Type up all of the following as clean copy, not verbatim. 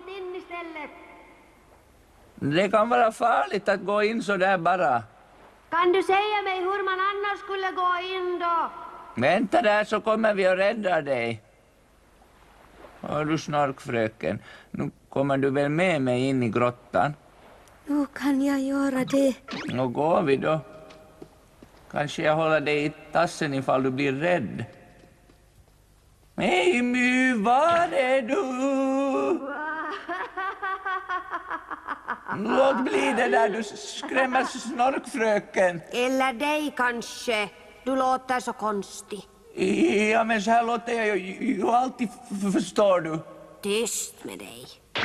in istället. Det kan vara farligt att gå in så där bara. Kan du säga mig hur man annars skulle gå in då? Vänta där så kommer vi att rädda dig. Hör du snorkfröken, nu kommer du väl med mig in i grottan? Nu kan jag göra det. Nå går vi då. Kanske jag håller dig i tassen ifall du blir rädd. Hej My, var är du? Låt bli det där, du skrämmer snorkfröken. Eller dig kanske. Du låter så konstig. Ja, men så här låter jag ju alltid, förstår du. Tyst med dig.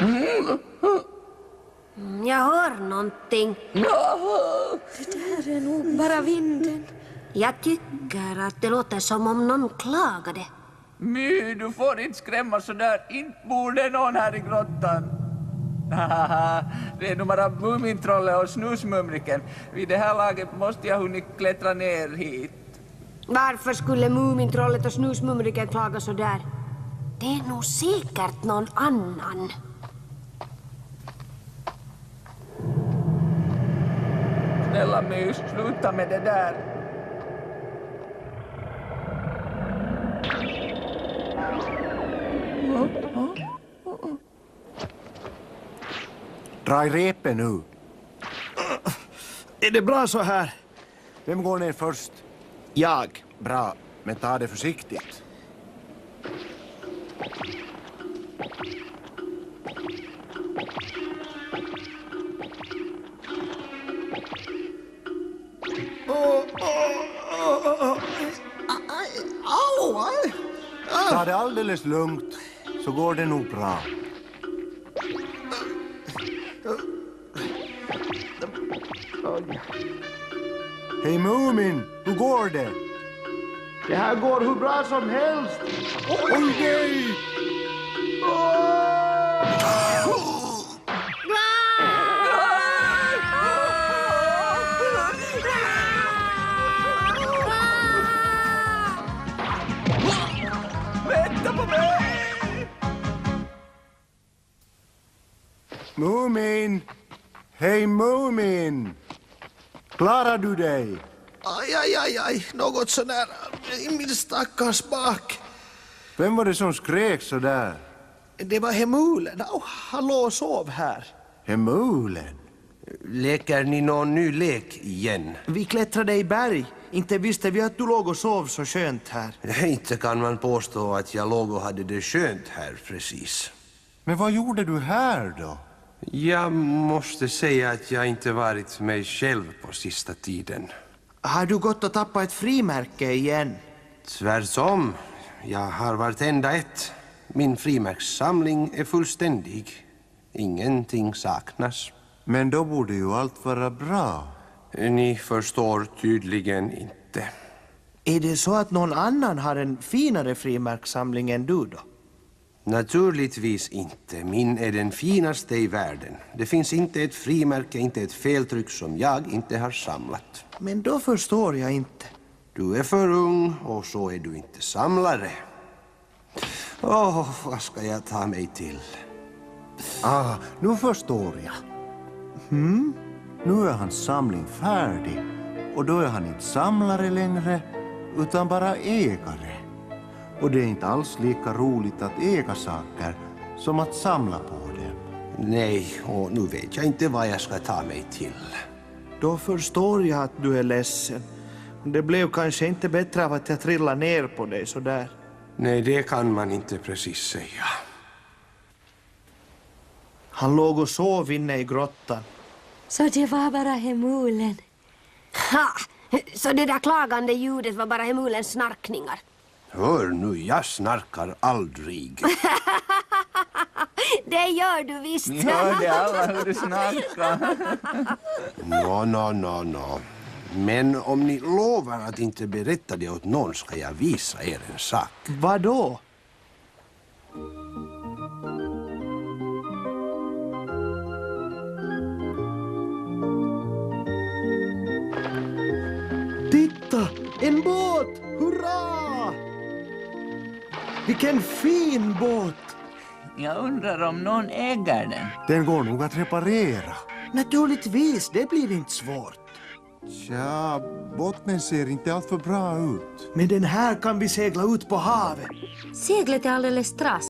Jag hör någonting. Det där är nog bara vinden. Jag tycker att det låter som om någon klagade. My, du får inte skrämma så där. Inte borde någon här i grottan. Det är nog bara Mumintrollet och Snusmumriken. Vid det här laget måste jag hunnit klättra ner hit. Varför skulle Mumintrollet och Snusmumriken klaga så där? Det är nog säkert någon annan. Snälla My, sluta med det där. Dra i repen nu. Är det bra så här? Vem går ner först? Jag. Bra, men ta det försiktigt. Ta det alldeles lugnt, så går det nog bra. Hej Mumin, hur går det? Det här går hur bra som helst. Oj nej! Vänta på mig! Mumin! Hej Mumin! Klarar du dig? Aj, något sådär i min stackars bak. Vem var det som skrek så där? Det var Hemulen. Han låg och sov här. Hemulen? Leker ni någon ny lek igen? Vi klättrade i berg. Inte visste vi att du låg och sov så skönt här. Inte kan man påstå att jag låg och hade det skönt här precis. Men vad gjorde du här då? Jag måste säga att jag inte varit mig själv på sista tiden. Har du gått och tappat ett frimärke igen? Tvärtom, jag har vartenda ett. Min frimärkssamling är fullständig. Ingenting saknas. Men då borde ju allt vara bra. Ni förstår tydligen inte. Är det så att någon annan har en finare frimärkssamling än du då? Naturligtvis inte. Min är den finaste i världen. Det finns inte ett frimärke, inte ett feltryck som jag inte har samlat. Men då förstår jag inte. Du är för ung och så är du inte samlare. Vad ska jag ta mig till? Nu förstår jag. Nu är hans samling färdig. Och då är han inte samlare längre, utan bara ägare. Och det är inte alls lika roligt att äga saker som att samla på dem. Nej, och nu vet jag inte vad jag ska ta mig till. Då förstår jag att du är ledsen. Det blev kanske inte bättre av att jag trillade ner på dig så där. Nej, det kan man inte precis säga. Han låg och sov inne i grottan. Så det var bara Hemulen. Ha! Så det där klagande ljudet var bara Hemulens snarkningar. Hör nu, jag snarkar aldrig. Det gör du visst. Ni hörde alla hur du snarkar. Nå. Men om ni lovar att inte berätta det åt någon ska jag visa er en sak. Vad då? Titta! En båt! Hurra! Vilken fin båt! Jag undrar om någon äger den. Den går nog att reparera. Naturligtvis, det blir inte svårt. Tja, bottnen ser inte allt för bra ut. Men den här kan vi segla ut på havet. Seglet är alldeles strass.